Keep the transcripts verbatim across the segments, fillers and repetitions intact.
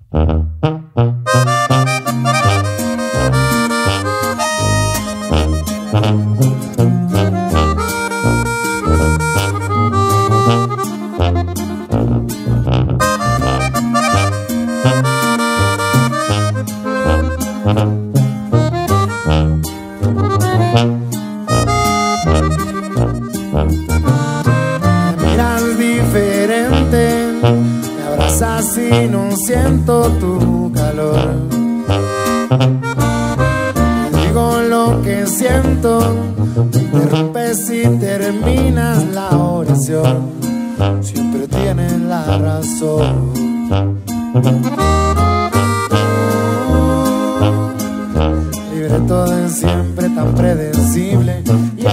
Miras diferente, me abrazas y no siento tu calor. Te digo lo que siento, te interrumpes y terminas la oración. Siempre tienes la razón. Libreto de siempre tan predecible.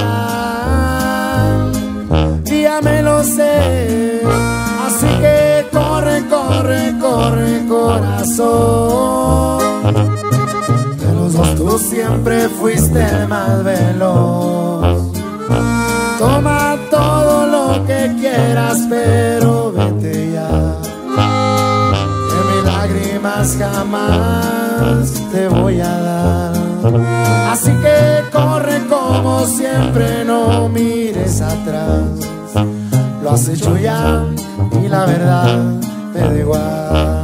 Ya, ya me lo sé. Así que corre, corre, corre, corazón. De los dos tú siempre fuiste el más veloz. Toma todo lo que quieras, pero vete ya. Que mis lágrimas jamás te voy a dar. Así que corre como siempre, no mires atrás. Lo has hecho ya y la verdad me da igual.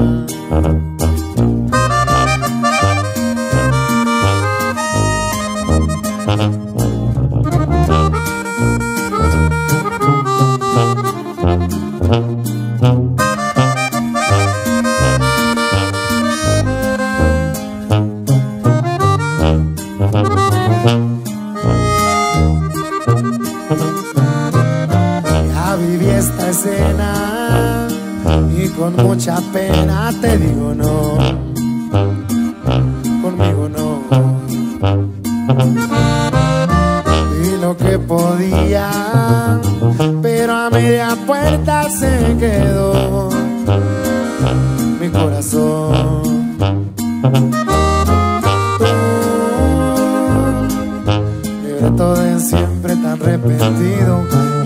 Ya viví esta escena y con mucha pena te digo no, conmigo no. Y lo que podía, pero a media puerta se quedó mi corazón. Libreto de siempre tan repetido.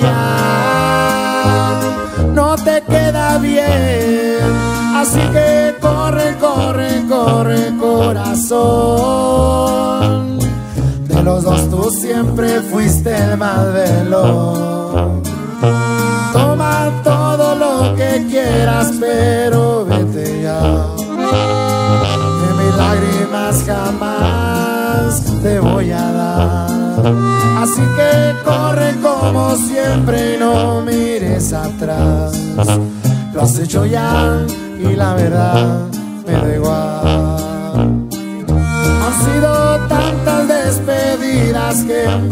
Ya no te queda bien. Así que corre, corre, corre, corazón. De los dos tú siempre fuiste el más veloz. Toma todo lo que quieras, pero vete ya. Que mis lágrimas jamás te voy a dar. Así que corre como siempre y no mires atrás. Lo has hecho ya y la verdad me da igual. Han sido tantas despedidas que en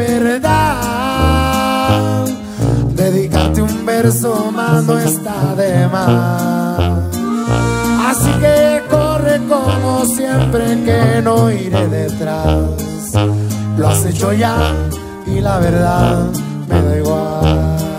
verdad dedicarte un verso más no está de más. Así que corre como siempre que no iré detrás. Lo has hecho ya y la verdad me da igual.